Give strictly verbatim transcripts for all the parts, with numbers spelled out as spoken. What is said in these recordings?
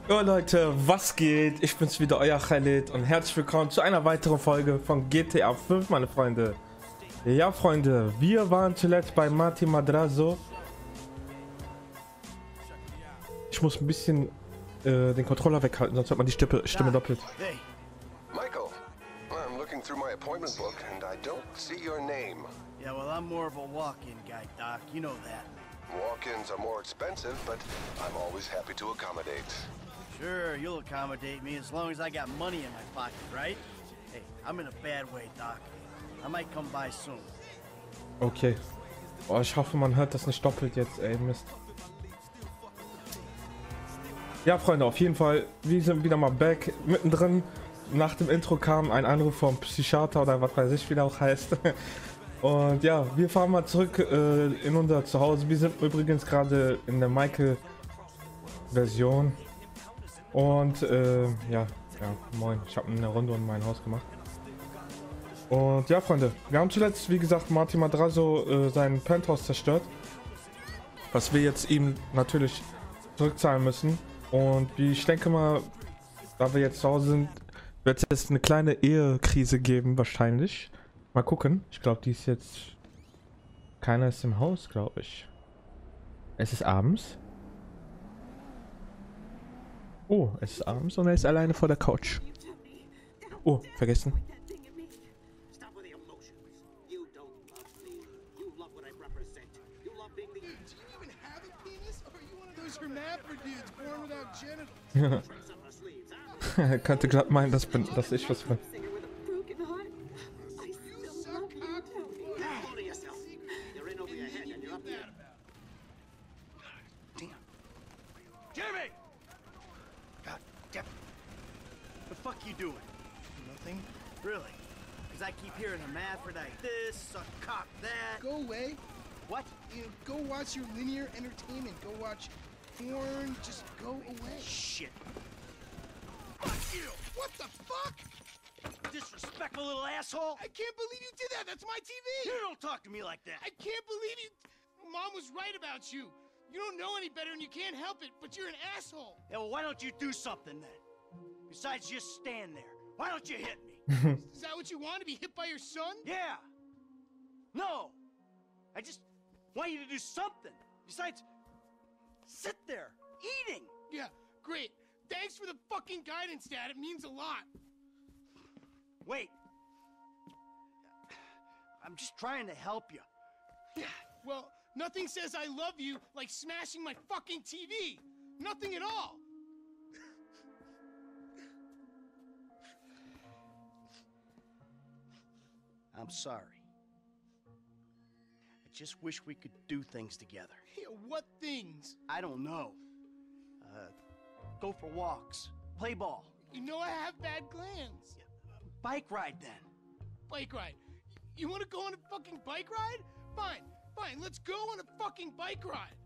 Jo Leute, was geht? Ich bin's wieder, euer Khalid und herzlich willkommen zu einer weiteren Folge von G T A fünf, meine Freunde. Ja, Freunde, wir waren zuletzt bei Martin Madrazo. Ich muss ein bisschen äh, den Controller weghalten, sonst hört man die Stimme, Stimme doppelt. Hey, Michael, I'm looking through my appointment book and I don't see your name. Yeah, well, I'm more of a walk-in guy, Doc. You know that. Walk-ins are more expensive, but I'm always happy to accommodate. Sure, you'll accommodate me as long as I got money in my pocket, right? Hey, I'm in a bad way, Doc. I might come by soon. Okay. Oh, ich hoffe, man hört das nicht doppelt jetzt, ey, Mist. Ja, Freunde, auf jeden Fall, wir sind wieder mal back. Mittendrin, nach dem Intro kam ein Anruf vom Psychiater oder was weiß ich, wie der auch heißt. Und ja, wir fahren mal zurück äh, in unser Zuhause. Wir sind übrigens gerade in der Michael-Version. Und äh, ja, ja, moin, ich habe eine Runde um mein Haus gemacht. Und ja, Freunde, wir haben zuletzt, wie gesagt, Martin Madrazo äh, sein Penthouse zerstört. Was wir jetzt ihm natürlich zurückzahlen müssen. Und wie ich denke mal, da wir jetzt zu Hause sind, wird es jetzt eine kleine Ehekrise geben, wahrscheinlich. Mal gucken. Ich glaube, die ist jetzt... Keiner ist im Haus, glaube ich. Es ist abends. Oh, es ist abends und er ist alleine vor der Couch. Oh, vergessen. Er könnte gerade meinen, dass, bin, dass ich was bin. Jimmy! God damn. The fuck you doing? Nothing. Really? Because I keep hearing a Hermaphrodite this, a cock that. Go away. What? You know, go watch your linear entertainment. Go watch porn. Just go away. Shit. Fuck you! What the fuck? Disrespectful little asshole! I can't believe you did that. That's my T V. You don't talk to me like that. I can't believe you. Mom was right about you. You don't know any better and you can't help it, but you're an asshole. Yeah, well, why don't you do something then? Besides just stand there. Why don't you hit me? Is that what you want, to be hit by your son? Yeah. No. I just want you to do something. Besides, sit there, eating. Yeah, great. Thanks for the fucking guidance, Dad. It means a lot. Wait. I'm just trying to help you. Yeah, well, nothing says I love you like smashing my fucking T V. Nothing at all. I'm sorry. I just wish we could do things together. Yeah, what things? I don't know. Uh, go for walks, play ball. You know I have bad glands. Bike ride then. Bike ride. You want to go on a fucking bike ride? Fine, fine, let's go on a fucking bike ride.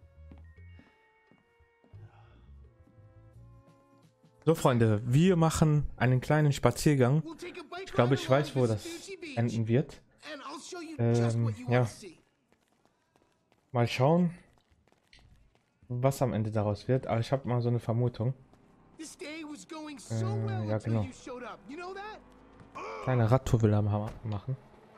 So, Freunde, wir machen einen kleinen Spaziergang. We'll take a bike Ich glaube, ride ich weiß, along wo das Vespucci Beach, enden wird. and I'll show you Ähm, just what you ja. want to see. Mal schauen, was am Ende daraus wird. Aber ich habe mal so eine Vermutung. This day was going so Äh, well ja, until genau. you showed up. You know that? Kleine Radtour will er ma- machen.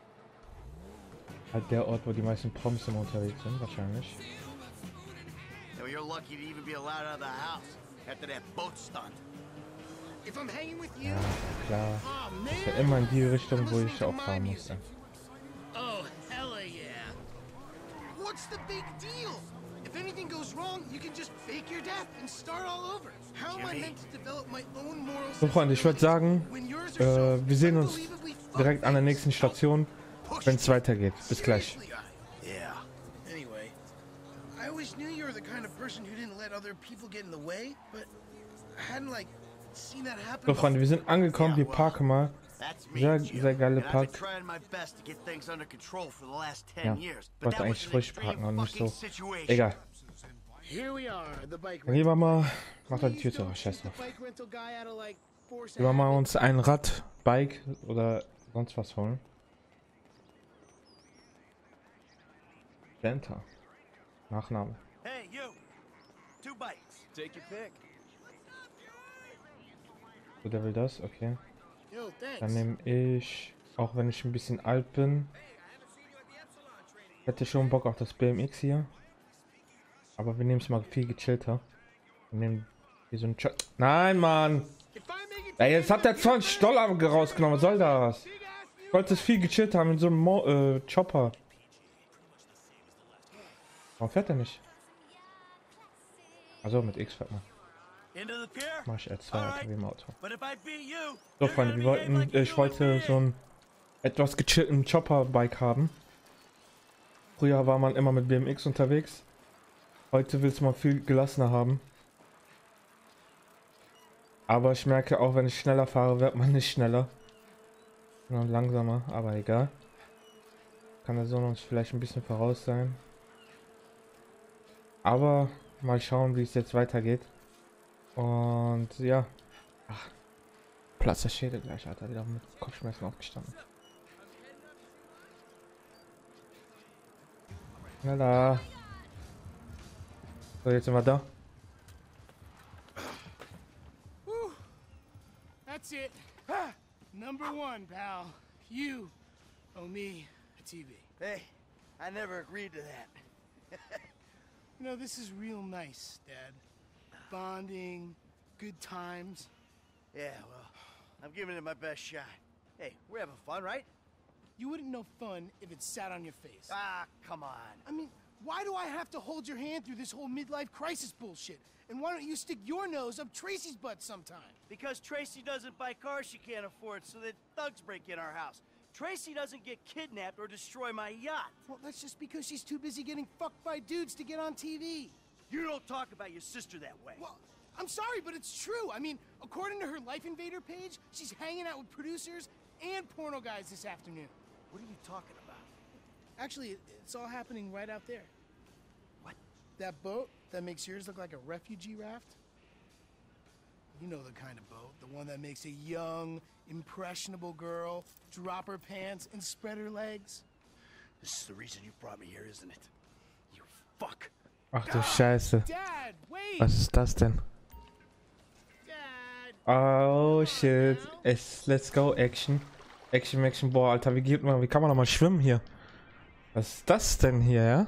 Halt der Ort, wo die meisten Promis immer unterwegs sind, wahrscheinlich. So you're lucky to even be allowed out of the house after that boat stunt. If I'm hanging with you, Ja, klar. oh Ist ja man. immer in die Richtung, I'm wo listening ich to auch my fahren music. musste. Oh, hella yeah. What's the big deal? If anything goes wrong, you can just fake your death and start all over. How am I meant to develop my own moral So, Freunde, ich würde sagen, when yours are so äh, wir sehen uns unbelievably direkt an der nächsten Station, pushed? wenn es weitergeht. Bis gleich. Seriously, I- Yeah. Anyway, I always knew you were the kind of person who didn't let other people get in the way, but I hadn't like seen that happen. So, Freunde, wir sind angekommen. Wir parken mal. That's me, Sehr, Jim. sehr geile And I've been Park. trying my best to get things under control for the last ten Ja, years. ich But wollte that eigentlich was an ruhig extreme parken und nicht fucking so. situation. Egal. Here we are, the bike Dann gehen wir rental. mal. Mach doch die Tür Please zu. don't Scheiß shoot the drauf. bike rental guy out of, like, force Gehen wir mal habit. uns ein Rad, Bike oder sonst was holen. Venta. Nachname. Hey, you. Two bikes. Take your pick. So, der will das, okay. Yo, thanks. Dann nehme ich, auch wenn ich ein bisschen alt bin, hätte schon Bock auf das B M X hier. Aber wir nehmen es mal viel gechillter. Wir nehmen hier so ein Ch Nein, Mann! Ey, jetzt hat der zwanzig Dollar rausgenommen, was soll das? Ich wollte es viel gechillt haben in so einem Mo äh, Chopper. Warum fährt er nicht? Also mit X fährt man. Mach ich R zwei wie im Auto. So, Freunde, wir wollten, äh, ich wollte so ein etwas gechillten Chopper-Bike haben. Früher war man immer mit B M X unterwegs. Heute willst du mal viel gelassener haben. Aber ich merke auch, wenn ich schneller fahre, wird man nicht schneller. Sondern langsamer, aber egal. Kann der Sohn uns vielleicht ein bisschen voraus sein. Aber mal schauen, wie es jetzt weitergeht. Und ja. Ach, Platz der Schädel gleich, Alter. Wieder mit Kopfschmerzen aufgestanden. Na da. So, jetzt sind wir da. That's it. Number one, pal. You owe me a T V. Hey, I never agreed to that. You know, this is real nice, Dad. Bonding, good times. Yeah, well, I'm giving it my best shot. Hey, we're having fun, right? You wouldn't know fun if it sat on your face. Ah, come on. I mean, why do I have to hold your hand through this whole midlife crisis bullshit? And why don't you stick your nose up Tracy's butt sometime? Because Tracy doesn't buy cars she can't afford, so that thugs break in our house. Tracy doesn't get kidnapped or destroy my yacht. Well, that's just because she's too busy getting fucked by dudes to get on T V. You don't talk about your sister that way. Well, I'm sorry, but it's true. I mean, according to her Life Invader page, she's hanging out with producers and porno guys this afternoon. What are you talking about? Actually, it- it's all happening right out there. What? That boat that makes yours look like a refugee raft? You know the kind of boat, the one that makes a young, impressionable girl drop her pants and spread her legs. This is the reason you brought me here, isn't it? You fuck. Ach du Scheiße. Dad, wait! Was ist das denn? Dad! Oh shit. Es, let's go, Action. Action, Action. Boah, Alter, wie geht man, wie kann man noch mal schwimmen hier? Was ist das denn hier, ja?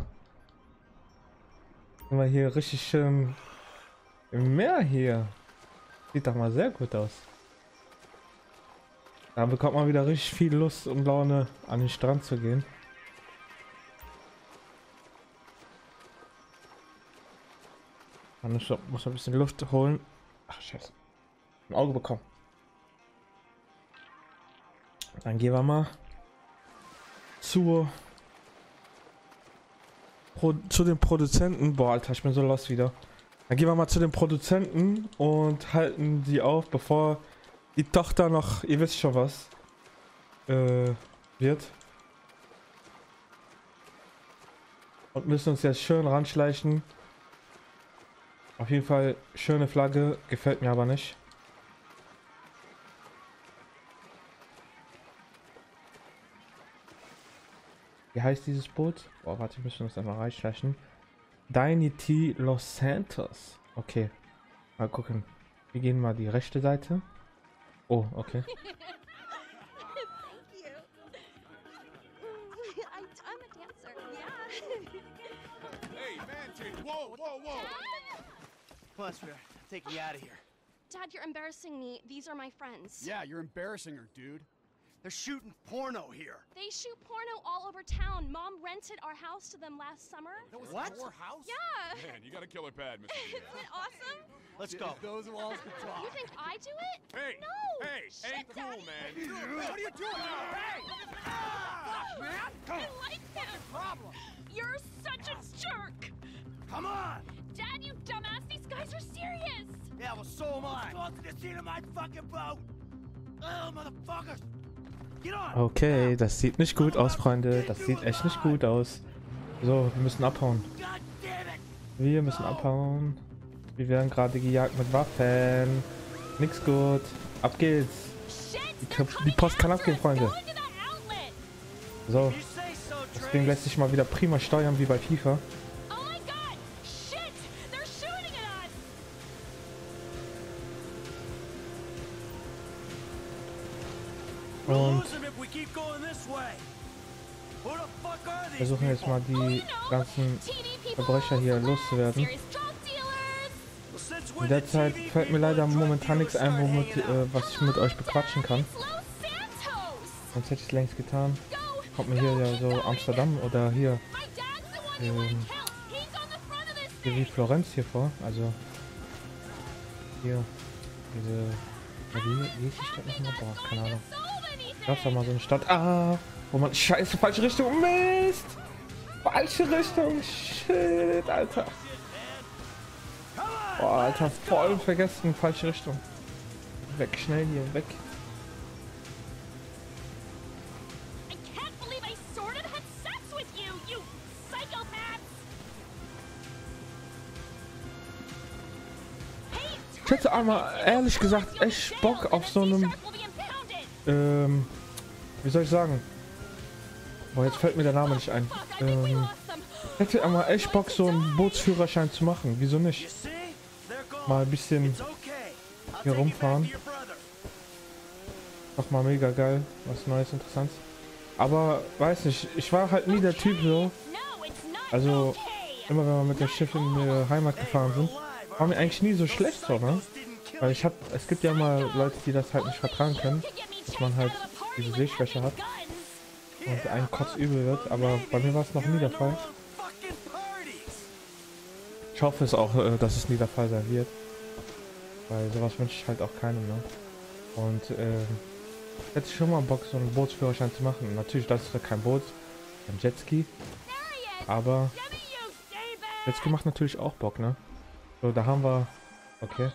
Sind wir hier richtig schön im Meer hier. Sieht doch mal sehr gut aus. Da bekommt man wieder richtig viel Lust und Laune, an den Strand zu gehen. Man muss muss ein bisschen Luft holen. Ach, scheiße. Ein Auge bekommen. Dann gehen wir mal zur Pro zu den Produzenten. Boah, Alter, ich bin so lost wieder. Dann gehen wir mal zu den Produzenten und halten die auf, bevor die Tochter noch, ihr wisst schon was, äh, wird. Und müssen uns jetzt schön ranschleichen. Auf jeden Fall schöne Flagge, gefällt mir aber nicht. Wie heißt dieses Boot? Boah, warte, wir müssen uns einmal reinschleichen. Dynity Los Santos. Okay. Mal gucken. Wir gehen mal die rechte Seite. Oh, okay. Thank you. I, I'm a dancer. Yeah. Hey, man, whoa, whoa, whoa! Come on, sweetheart. I'm taking you out of here. Dad, you're embarrassing me. These are my friends. Yeah, you're embarrassing her, dude. They're shooting porno here. They shoot porno all over town. Mom rented our house to them last summer. That was What? our house? Yeah. Man, you got a killer pad, Mister Isn't it awesome? Let's go. Those walls can talk. You think I do it? Hey, No. hey, Shit, ain't cool, Daddy. man. What are you doing? Hey! Fuck, man! I like him. Problem. You're such a jerk. Come on. Dad, you dumbass. These guys are serious. Yeah, well, so am I. Go to the scene of my fucking boat. Oh, motherfuckers. Get on. Okay, das sieht nicht gut aus, Freunde. Das sieht echt nicht gut aus. So, wir müssen abhauen. God damn it. Wir müssen abhauen. Wir werden gerade gejagt mit Waffen. Nix gut. Ab geht's. Shit. Die, They're die coming Post kann after abgehen, us. Freunde. Go into that outlet. So, You say so, das Ding Trace. lässt sich mal wieder prima steuern wie bei FIFA. Oh my god! Shit! They're shooting at us! Und versuchen jetzt mal die ganzen Verbrecher hier loszuwerden. In der Zeit fällt mir leider momentan nichts ein, womit, äh, was ich mit euch bequatschen kann. Sonst hätte ich es längst getan. Kommt mir hier ja so Amsterdam oder hier, ähm, hier wie Florenz hier vor. Also hier diese, ja, wie, wie ist die Stadt nochmal? Boah, keine Ahnung. Gab's da mal so eine Stadt, ah, wo man, scheiße, falsche Richtung, Mist! Falsche Richtung, shit, Alter. Boah, Alter, voll vergessen, falsche Richtung. Weg, schnell hier, weg. Ich hätte aber ehrlich gesagt echt Bock auf so einem, ähm, wie soll ich sagen? Boah, jetzt fällt mir der Name nicht ein. Ähm, ich hätte aber echt Bock, so einen Bootsführerschein zu machen. Wieso nicht? Mal ein bisschen hier rumfahren. Mach mal mega geil, was Neues, Interessantes. Aber weiß nicht, ich war halt nie der Typ so. Also immer wenn wir mit dem Schiff in die Heimat gefahren sind, war mir eigentlich nie so schlecht so, ne? Weil ich hab, es gibt ja mal Leute, die das halt nicht vertragen können, dass man halt diese Sehschwäche hat und ein kotzübel wird, aber bei mir war es noch nie der Fall. Ich hoffe es auch, dass es nie der Fall sein wird, weil sowas wünsche ich halt auch keinem, ne? Und äh, hätte ich schon mal Bock, so einen Bootsführerschein zu machen. Natürlich, das ist ja kein Boot, ein Jetski, aber Jetski macht natürlich auch Bock, ne? So, da haben wir, okay.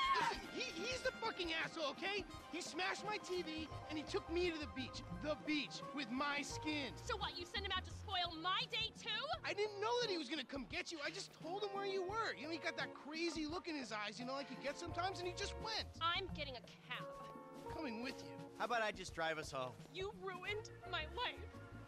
Smashed my T V and he took me to the beach. The beach with my skin. So what, you sent him out to spoil my day too? I didn't know that he was gonna come get you. I just told him where you were. You know, he got that crazy look in his eyes, you know, like he gets sometimes, and he just went. I'm getting a cab. Coming with you. How about I just drive us home? You ruined my life.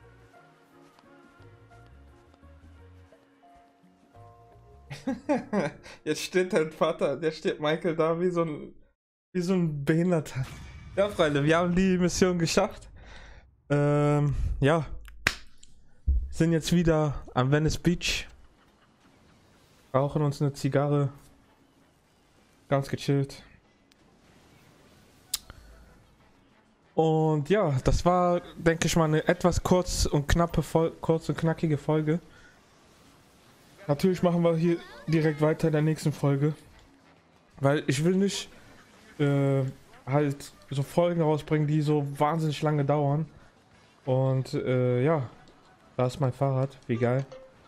Jetzt steht dein Vater, der steht Michael da wie so ein, wie so ein Behinderter. Ja, Freunde, wir haben die Mission geschafft. Ähm, ja. Sind jetzt wieder am Venice Beach. Rauchen uns eine Zigarre. Ganz gechillt. Und ja, das war, denke ich mal, eine etwas kurz und knappe, Vol kurz und knackige Folge. Natürlich machen wir hier direkt weiter in der nächsten Folge. Weil ich will nicht äh, halt so Folgen rausbringen, die so wahnsinnig lange dauern. Und äh, ja, da ist mein Fahrrad. Wie geil.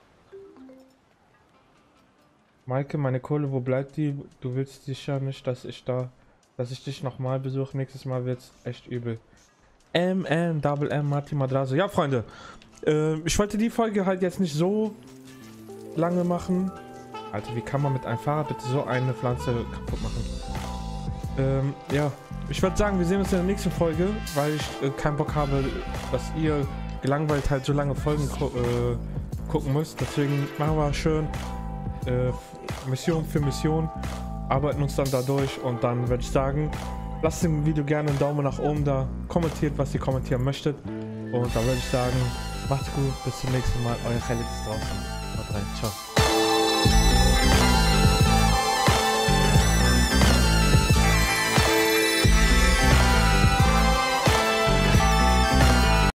Maike, meine Kohle, wo bleibt die? Du willst sicher nicht, dass ich da, dass ich dich nochmal besuche. Nächstes Mal wird's echt übel. M M, Double M, Martin Madrazo. Ja, Freunde. Äh, ich wollte die Folge halt jetzt nicht so lange machen. Alter, wie kann man mit einem Fahrrad bitte so eine Pflanze kaputt machen? Ähm, ja. Ich würde sagen, wir sehen uns in der nächsten Folge, weil ich äh, keinen Bock habe, dass ihr gelangweilt halt so lange Folgen gu äh, gucken müsst. Deswegen machen wir schön äh, Mission für Mission, arbeiten uns dann da durch und dann würde ich sagen, lasst dem Video gerne einen Daumen nach oben da, kommentiert, was ihr kommentieren möchtet und dann würde ich sagen, macht's gut, bis zum nächsten Mal, euer Khalid ist draußen. Haut rein, ciao.